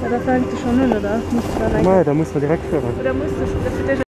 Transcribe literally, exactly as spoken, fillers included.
Ja, da fängt es schon an, oder? Muss dann Nein, da muss man direkt führen. Oder musst du, das